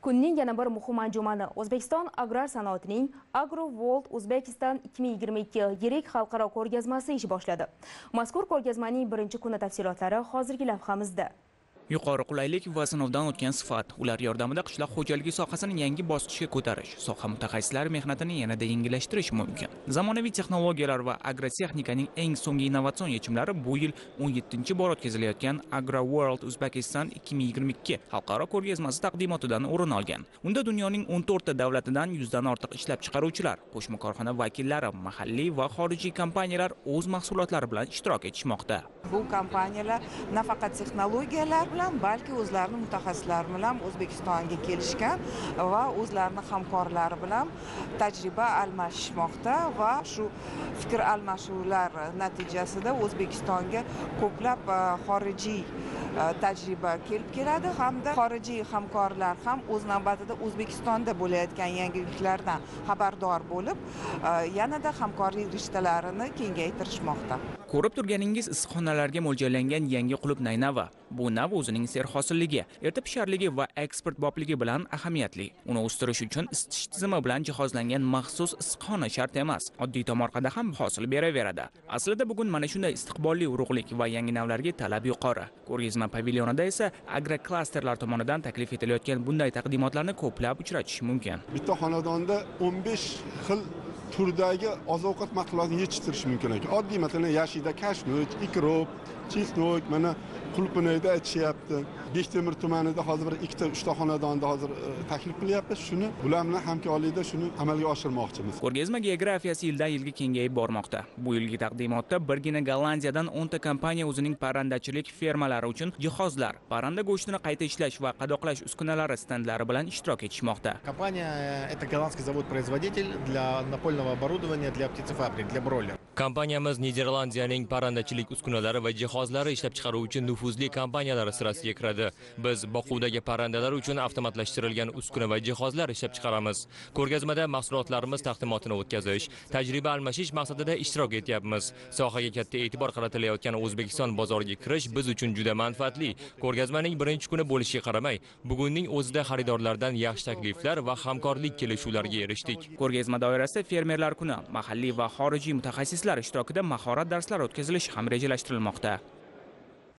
Kunning yana bir muhim anjumani O'zbekiston agrar sanoatining Agro World Uzbekistan 2022 yirik xalqaro ko'rgazmasi ish boshladi. Mazkur ko'rgazmaning birinchi kuni tafsilotlari hozirgi lavhamizda. Yuqori qulaylik va sinovdan o'tgan sifat, ular yordamida qishloq xo'jaligi sohasini yangi bosqichga ko'tarish, soha mutaxassislari mehnatini yanada yengillashtirish mumkin. Zamonaviy texnologiyalar va agrotexnikaning eng so'nggi innovatsion yechimlari bu yil 17-bor o'tkazilayotgan Agro World Uzbekistan 2022 xalqaro ko'rgazmasi taqdimotidan o'rin olgan. Unda dunyoning 14 ta davlatidan 100 dan ortiq ishlab chiqaruvchilar, qo'shma korxona vakillari, mahalliy va xorijiy kompaniyalar o'z mahsulotlari bilan ishtirok etishmoqda. Bu kompaniyalar nafaqat texnologiyalar bilan, balki o'zlarining mutaxassislari bilan O'zbekistonga kelishgan va o'zlarining hamkorlari bilan tajriba almashishmoqda va shu fikr almashuvlar natijasida O'zbekistonga ko'plab xorijiy tajriba kelib keladi hamda xorijiy hamkorlar ham o'z navbatida O'zbekistonda bo'layotgan yangiliklardan xabardor bo'lib, yanada hamkorlik rishtalarini kengaytirishmoqda. Ko'rib turganingiz issiqxonalarga mo'ljallangan yangi qulub naynava. Bu nav o'zining serxosilligi, erta pisharligi va eksportbopligi bilan ahamiyatli. Uni o'stirish uchun isitish tizimi bilan jihozlangan maxsus issiqxona shart emas. Oddiy tomorqada ham hosil beraveradi. Aslida bugun mana shunday istiqbolli urug'lik va yangi navlarga talab yuqori. Ko'rgazma pavilyonida esa agroklasterlar tomonidan taklif etilayotgan bunday taqdimotlarni ko'plab uchratish mumkin. Bitta xonadonda 15 xil turdagi oziq-ovqat mahsulotini yetishtirish mumkin ekan. Oddiy masalan yashida kashnut, ikrop, chesnok, mana Qulupnayda aytishyapti. Bektemir tumanida hozir bir ikkita, uchta xonadonda hozir taklif qilyapmiz. Shuni bular bilan hamkorlikda shuni amalga oshirmoqchimiz. Ko'rgazma geografiyasi yildan-yilga kengayib bormoqda. Bu yilgi taqdimotda birgina Gollandiyadan 10 ta kompaniya o'zining parrandachilik fermalari uchun jihozlar, parranda go'shtini qayta ishlash va qadoqlash uskunalari standlari bilan ishtirok etishmoqda. Kompaniya это голландский завод-производитель для напольного оборудования для птицефабрик, для бройлер. Kompaniyamiz Niderlandiyaning parrandachilik uskunalari va jihozlari ishlab chiqaruvchi nufuzli kompaniyalar sirasiga kiradi. Biz boquvdagi parrandalar uchun avtomatlashtirilgan uskuna va jihozlar ishlab chiqaramiz. Ko'rgazmada mahsulotlarimiz taqdimotini o'tkazish, tajriba almashish maqsadida ishtirok etyapmiz. Sohaga katta e'tibor qaratilayotgan O'zbekiston bozoriga kirish biz uchun juda manfaatli. Ko'rgazmaning birinchi kuni bo'lishiga qaramay, bugunning o'zida xaridorlardan yaxshi takliflar va hamkorlik kelishuvlariga erishdik. Ko'rgazma doirasida fermerlar kuni, mahalliy va xorijiy mutaxassislar ishtirokida mahorat darslari o'tkazilishi ham rejalashtirilmoqda.